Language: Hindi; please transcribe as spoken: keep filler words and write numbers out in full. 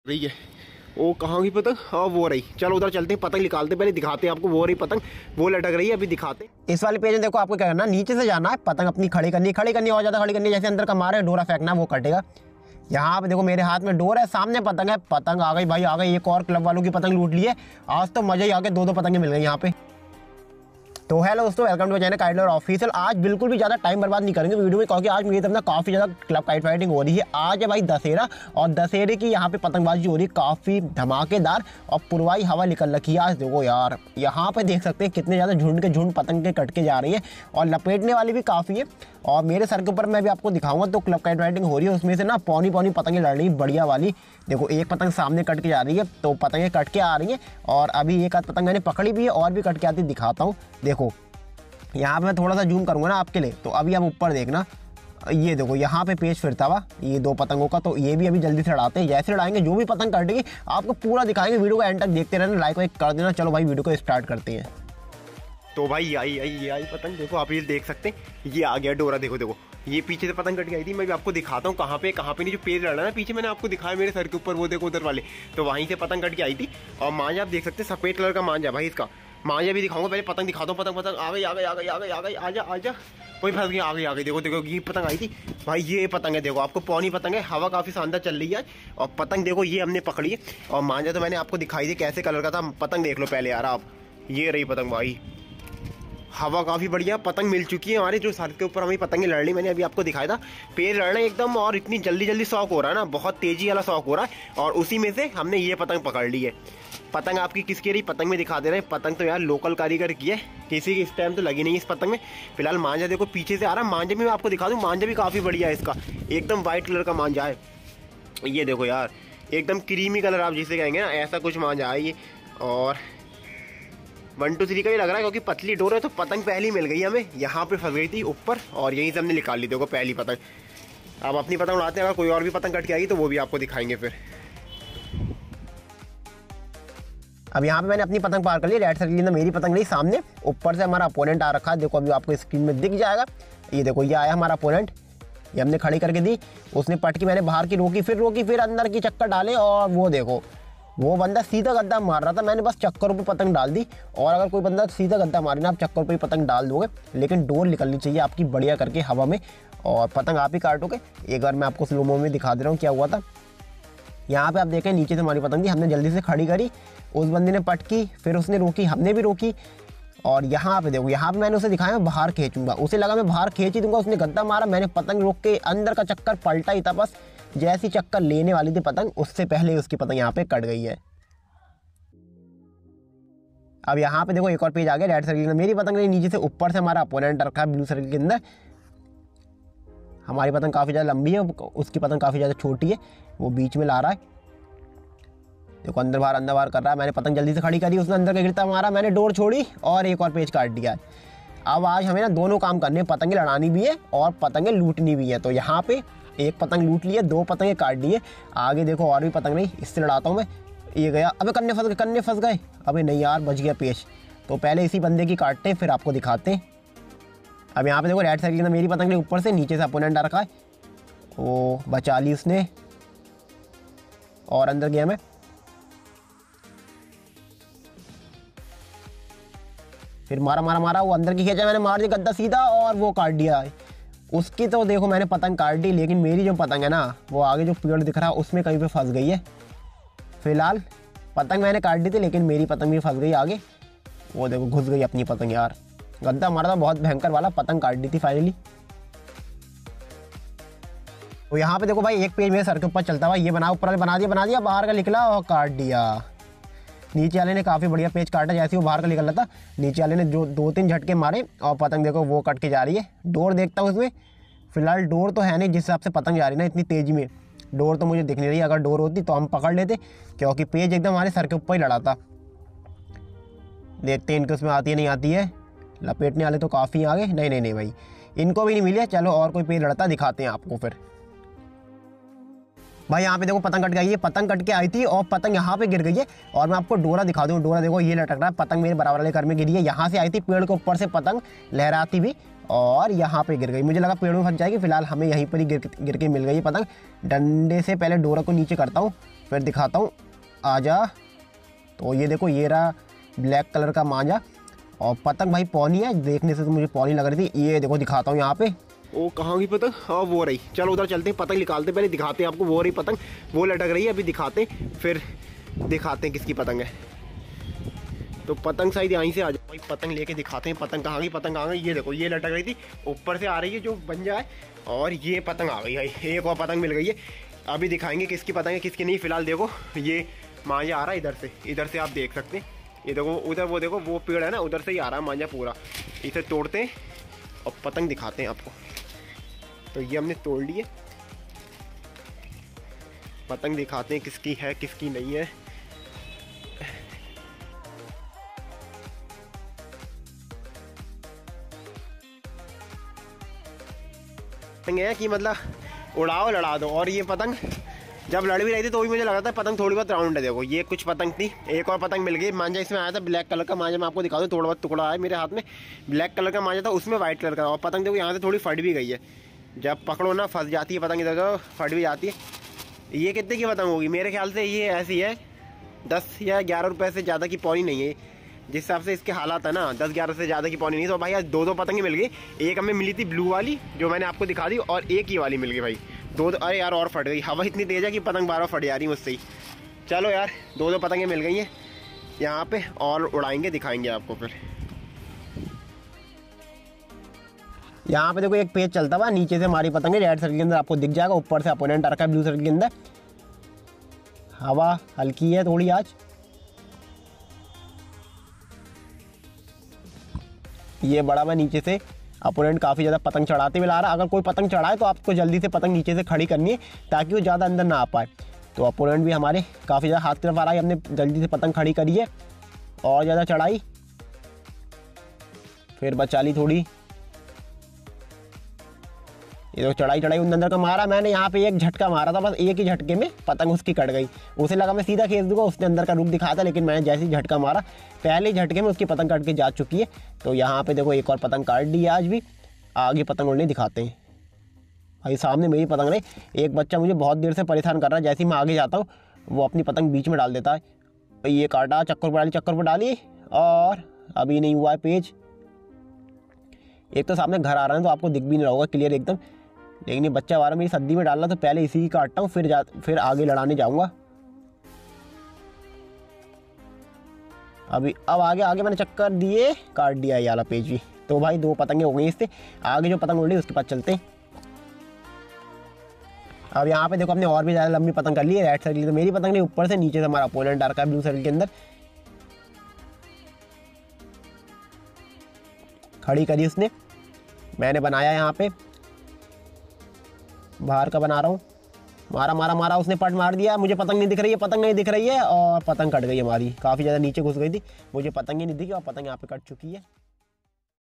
रही है वो कहाँ की पतंग? हाँ वो रही। चलो उधर चलते हैं, पतंग निकालते हैं, पहले दिखाते हैं आपको। वो रही पतंग, वो लटक रही है, अभी दिखाते हैं। इस वाले पेज में देखो आपको क्या करना, नीचे से जाना है, पतंग अपनी खड़ी करनी खड़ी करनी और ज़्यादा खड़ी करनी, जैसे अंदर का मारे डोरा फेंकना वो कटेगा। यहाँ पे देखो मेरे हाथ में डोर है, सामने पतंग है, पतंग आ गई भाई आ गई। एक और क्लब वालों की पतंग लूट ली है। आज तो मजा ही आ गया, दो दो पतंगे मिल गई यहाँ पे। तो हेलो दोस्तों, welcome to channel kite lover official. आज बिल्कुल भी ज़्यादा टाइम बर्बाद नहीं करेंगे वीडियो में, क्योंकि आज मेरी तरफ ना काफ़ी ज़्यादा क्लब काइट फाइटिंग हो रही है। आज है भाई दशहरा और दशहरे की यहाँ पे पतंगबाजी हो रही है काफ़ी धमाकेदार और पुरवाई हवा निकल रखी है। आज देखो यार, यहाँ पे देख सकते हैं कितने ज़्यादा झुंड के झुंड पतंग के कट के जा रही है और लपेटने वाली भी काफ़ी है। और मेरे सर के ऊपर मैं भी आपको दिखाऊंगा तो क्लब काइट फाइटिंग हो रही है, उसमें से ना पौनी पौनी पतंगें लड़ रही है बढ़िया वाली। देखो एक पतंग सामने कट के जा रही है, तो पतंगें कट के आ रही हैं और अभी एक आध पतंग मैंने पकड़ी भी है और भी कट के आती दिखाता हूँ। देखो यहाँ पे मैं थोड़ा सा जूम करूँगा ना आपके लिए, तो अभी आप ऊपर देखना, ये देखो यहाँ पे पेज फिरता हुआ ये दो पतंगों का। तो ये भी अभी जल्दी से लड़ाते हैं, जैसे लड़ाएंगे जो भी पतंग कटेगी आपको पूरा दिखाएंगे। वीडियो को एंड तक देखते रहना, लाइक वाइक कर देना। चलो भाई वीडियो को स्टार्ट करते हैं। तो भाई आई आई ये आई पतंग, देखो आप ये देख सकते हैं, ये आ गया डोरा। देखो देखो ये पीछे से पतंग कट गई थी, मैं भी आपको दिखाता हूँ कहाँ पे कहाँ पे नहीं। जो पेज लड़ा ना पीछे मैंने आपको दिखाया मेरे सर के ऊपर, वो देखो उधर वाले, तो वहीं से पतंग कट के आई थी। और मांझा आप देख सकते हैं, सफेद कलर का मांझा भाई, इसका मांझा भी दिखाऊंगा। पहले पतंग दिखाता हूँ। पतंग पतंग आ गई आ गई आ गई आ गई आ गई, आजा आजा, कोई फंस गई, आ गई आ गई। देखो देखो ये पतंग आई थी भाई, ये पतंग है। देखो आपको पौनी पतंग है, हवा काफी शानदार चल रही है। और पतंग देखो ये हमने पकड़ी है, और मांझा तो मैंने आपको दिखाई दी कैसे कलर का था। पतंग देख लो पहले यार आप, ये रही पतंग भाई, हवा काफ़ी बढ़िया। पतंग मिल चुकी है हमारे, जो सर के ऊपर हमें पतंगे लड़ रही, मैंने अभी आपको दिखाया था। पेड़ लड़ रहे एकदम, और इतनी जल्दी जल्दी शौक हो रहा है ना, बहुत तेजी वाला शौक हो रहा है। और उसी में से हमने ये पतंग पकड़ ली है। पतंग आपकी किसकी रही, पतंग में दिखा दे रहे हैं। पतंग तो यार लोकल कारीगर की है, किसी की इस टाइम तो लगी नहीं इस पतंग में। फिलहाल मांझा देखो पीछे से आ रहा है, मांझे में मैं आपको दिखा दूँ। मांझा भी काफ़ी बढ़िया है इसका, एकदम वाइट कलर का मांझा है। ये देखो यार, एकदम क्रीमी कलर आप जिसे कहेंगे ना, ऐसा कुछ मांझा है ये। और वन टू थ्री का ही लग रहा है, क्योंकि पतली डोर है। तो पतंग पहली मिल गई हमें, यहाँ पे फंस गई थी ऊपर, और यहीं से हमने निकाल ली। देखो पहली पतंग। अब अपनी पतंग उड़ाते हैं, अगर कोई और भी पतंग कट के आएगी तो वो भी आपको दिखाएंगे फिर। अब यहाँ पे मैंने अपनी पतंग पार कर ली, रेड सर्किल में मेरी पतंग रही सामने। ऊपर से हमारा अपोनेंट आ रखा है, देखो अभी आपको स्क्रीन में दिख जाएगा। ये देखो ये आया हमारा अपोनेंट, ये हमने खड़ी करके दी, उसने पटकी, मैंने बाहर की रोकी, फिर रोकी, फिर अंदर की चक्कर डाले। और वो देखो वो बंदा सीधा गद्दा मार रहा था, मैंने बस चक्करों पे पतंग डाल दी। और अगर कोई बंदा सीधा गद्दा मारे ना, आप चक्कर पे पतंग डाल दोगे, लेकिन डोर निकलनी चाहिए आपकी बढ़िया करके हवा में, और पतंग आप ही काटोगे। एक बार मैं आपको स्लो मो में दिखा दे रहा हूँ क्या हुआ था। यहाँ पे आप देखें नीचे से हमारी पतंग थी, हमने जल्दी से खड़ी करी, उस बंदे ने पटकी, फिर उसने रोकी, हमने भी रोकी। और यहाँ पे देखो, यहाँ पे मैंने उसे दिखाया बाहर खींचूंगा, उसे लगा मैं बाहर खींच ही दूंगा, उसने गद्दा मारा, मैंने पतंग रोक के अंदर का चक्कर पलटा ही था। बस जैसी चक्कर लेने वाली थी पतंग, उससे पहले उसकी पतंग यहाँ पे कट गई है। अब यहाँ पे देखो एक और पेज आ गया रेड सर्किल में, मेरी पतंग नीचे से ऊपर से हमारा अपोनेंट रखा है ब्लू सर्किल के अंदर। हमारी पतंग काफ़ी ज़्यादा लंबी है, उसकी पतंग काफ़ी ज़्यादा छोटी है, वो बीच में ला रहा है। देखो अंदर बाहर अंदर बाहर कर रहा है। मैंने पतंग जल्दी से खड़ी करी, उसने अंदर का गिरता मारा, मैंने डोर छोड़ी और एक और पेज काट दिया। अब आज हमें ना दोनों काम करने हैं, पतंगे लड़ानी भी है और पतंगे लूटनी भी है। तो यहाँ पे एक पतंग लूट ली है, दो पतंगे काट दी है। आगे देखो और भी पतंग नहीं, इससे लड़ाता हूँ मैं। ये गया, अबे कन्ने फंस गए, कन्ने फंस गए, अबे नहीं यार बच गया पेज। तो पहले इसी बंदे की काटते हैं, फिर आपको दिखाते हैं। अब यहाँ पे देखो रेड सर्किल में मेरी पतंग ऊपर से, नीचे से अपोनेंट आ रखा है, वो बचा ली उसने, और अंदर गया मैं। फिर मारा मारा मारा, वो अंदर की खींचा, मैंने मार दिया गद्दा सीधा, और वो काट दिया उसकी। तो देखो मैंने पतंग काट दी, लेकिन मेरी जो पतंग है ना, वो आगे जो पेड़ दिख रहा है उसमें कहीं पे फंस गई है। फिलहाल पतंग मैंने काट दी थी, लेकिन मेरी पतंग भी फंस गई आगे। वो देखो घुस गई अपनी पतंग यार, गद्दा मारा था बहुत भयंकर वाला, पतंग काट दी थी फाइनली। तो यहाँ पे देखो भाई एक पेज मेरे सर के ऊपर चलता हुआ, ये बना ऊपर वाले बना दिया बना दिया, बाहर का निकला और काट दिया। नीचे वाले ने काफ़ी बढ़िया पेज काटा, जैसे वो बाहर का निकल रहा था, नीचे वाले ने जो दो तीन झटके मारे और पतंग देखो वो कट के जा रही है। डोर देखता हूँ उसमें, फिलहाल डोर तो है नहीं, जिस हिसाब से पतंग जा रही है ना इतनी तेज़ी में, डोर तो मुझे दिख नहीं रही। अगर डोर होती तो हम पकड़ लेते, क्योंकि पेज एकदम हमारे सर के ऊपर ही लड़ा था। देखते हैं इनके उसमें आती है नहीं आती है। लपेटने वाले तो काफ़ी आगे, नहीं नहीं नहीं भाई इनको भी नहीं मिली है। चलो और कोई पेज लड़ता दिखाते हैं आपको फिर। भाई यहाँ पे देखो पतंग कट गई है, पतंग कट के आई थी और पतंग यहाँ पे गिर गई है। और मैं आपको डोरा दिखा दूँ, डोरा देखो ये लटक रहा है, पतंग मेरे बराबर वाले घर में गिरी है। यहाँ से आई थी पेड़ के ऊपर से पतंग लहराती हुई, और यहाँ पे गिर गई। मुझे लगा पेड़ में फंस जाएगी, फिलहाल हमें यहीं पर ही गिर गिर के मिल गई पतंग। डंडे से पहले डोरा को नीचे करता हूँ, फिर दिखाता हूँ, आजा। तो ये देखो, ये रहा ब्लैक कलर का मांझा और पतंग भाई पौनी है, देखने से तो मुझे पौनी लग रही थी। ये देखो दिखाता हूँ यहाँ पे, वो कहाँ की पतंग, हाँ वो रही। चलो उधर चलते हैं, पतंग निकालते, पहले दिखाते हैं आपको। वो रही पतंग, वो लटक रही है, अभी दिखाते फिर दिखाते हैं किसकी पतंग है। तो पतंग शायद यहीं से आ जाए भाई, पतंग लेके दिखाते हैं। पतंग कहाँ गई, पतंग कहाँ गई, ये देखो ये लटक रही थी, ऊपर से आ रही है जो बन जाए, और ये पतंग आ गई है। एक और पतंग मिल गई है, अभी दिखाएंगे किसकी पतंग है किसकी नहीं। फिलहाल देखो ये मांझा आ रहा है इधर से, इधर से आप देख सकते हैं। ये देखो उधर, वो देखो वो पेड़ है ना, उधर से ही आ रहा है मांझा पूरा। इसे तोड़ते हैं और पतंग दिखाते हैं आपको। तो ये हमने तोड़ लिए, पतंग दिखाते हैं किसकी है किसकी नहीं है। पतंग है कि मतलब उड़ाओ लड़ा दो। और ये पतंग जब लड़ भी रही थी तो भी मुझे लगा था पतंग थोड़ी बहुत राउंड है। देखो ये कुछ पतंग थी, एक और पतंग मिल गई। मांझा इसमें आया था ब्लैक कलर का मांझा, मैं आपको दिखा दूँ, थोड़ा बहुत टुकड़ा है मेरे हाथ में। ब्लैक कलर का मांझा था, उसमें व्हाइट कलर का। और पतंग देखो यहाँ से थोड़ी फट भी गई है, जब पकड़ो ना फंस जाती है पतंग, इधर फट भी जाती है। ये कितने की पतंग होगी, मेरे ख्याल से ये ऐसी है दस या ग्यारह रुपये से ज़्यादा की पौनी नहीं है। जिस हिसाब से इसके हालात है ना, दस ग्यारह से ज़्यादा की पौनी नहीं। तो भाई आज दो दो पतंगें मिल गई। एक हमें मिली थी ब्लू वाली जो मैंने आपको दिखा दी, और एक ही वाली मिल गई भाई दो। अरे यार और फट गई, हवा इतनी तेज है कि पतंग बार बार फट जा रही मुझसे ही। चलो यार दो दो पतंगें मिल गई हैं यहाँ पे, और उड़ाएंगे दिखाएंगे आपको। फिर यहाँ पे देखो एक पेज चलता हुआ, नीचे से हमारी पतंगे रेड सर्कल के अंदर आपको दिख जाएगा, ऊपर से अपोनेंट आ रखा है ब्लू सर्कल के अंदर। हवा हल्की है थोड़ी आज। ये बड़ा मैं नीचे से अपोनेंट काफ़ी ज़्यादा पतंग चढ़ाते हुए ला रहा है। अगर कोई पतंग चढ़ाए तो आपको जल्दी से पतंग नीचे से खड़ी करनी है ताकि वो ज़्यादा अंदर ना आ पाए। तो अपोनेंट भी हमारे काफ़ी ज़्यादा हाथ की तरफ आ रहा है, हमने जल्दी से पतंग खड़ी करी है और ज़्यादा चढ़ाई, फिर बचा ली थोड़ी। ये तो चढ़ाई चढ़ाई उन अंदर का मारा मैंने, यहाँ पे एक झटका मारा था, बस एक ही झटके में पतंग उसकी कट गई। उसे लगा मैं सीधा खींच दूंगा, उसने अंदर का रुख दिखाया था, लेकिन मैंने जैसे ही झटका मारा पहले झटके में उसकी पतंग कट के जा चुकी है। तो यहाँ पे देखो एक और पतंग काट दी है आज भी। आगे पतंग उड़ने दिखाते हैं भाई, सामने मेरी पतंग नहीं। एक बच्चा मुझे बहुत देर से परेशान कर रहा है, जैसे ही मैं आगे जाता हूँ वो अपनी पतंग बीच में डाल देता है। ये काटा, चक्कर पर डाली, चक्कर पर डाली, और अभी नहीं हुआ है पेज। एक तो सामने घर आ रहा है तो आपको दिख भी नहीं रहा होगा क्लियर एकदम, लेकिन ये बच्चा वाला मेरी सद्दी में डालना, तो पहले इसी की काटता हूँ, फिर जा फिर आगे लड़ाने जाऊंगा। अभी अब आगे आगे मैंने चक्कर दिए, काट दिया ये वाला पेज भी। तो भाई दो पतंगे हो गई इससे। आगे जो पतंग उड़ रही है उसके पास चलते हैं। अब यहाँ पे देखो हमने और भी ज़्यादा लंबी पतंग कर ली है। रेड सर्कल तो मेरी पतंग नहीं, ऊपर से नीचे से हमारा अपोनेंट आ रखा है ब्लू सर्कल के अंदर। खड़ी करी उसने, मैंने बनाया यहाँ पे बाहर का बना रहा हूँ। मारा मारा मारा, उसने पट मार दिया। मुझे पतंग नहीं दिख रही है, पतंग नहीं दिख रही है, और पतंग कट गई हमारी, काफ़ी ज़्यादा नीचे घुस गई थी, मुझे पतंग ही नहीं दिखी और पतंग यहाँ पे कट चुकी है।